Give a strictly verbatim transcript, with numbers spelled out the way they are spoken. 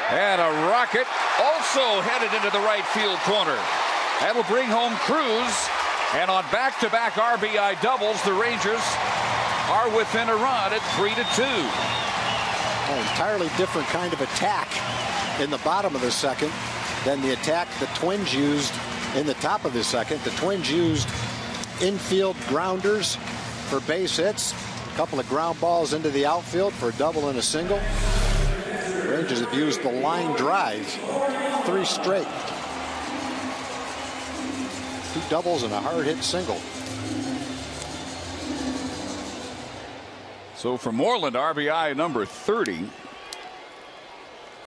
And a rocket also headed into the right field corner. That'll bring home Cruz. And on back-to-back R B I doubles, the Rangers are within a run at three to two. An entirely different kind of attack in the bottom of the second than the attack the Twins used in the top of the second. The Twins used infield grounders for base hits, a couple of ground balls into the outfield for a double and a single. The Rangers have used the line drive three straight. Two doubles and a hard hit single. So for Moreland, R B I number thirty.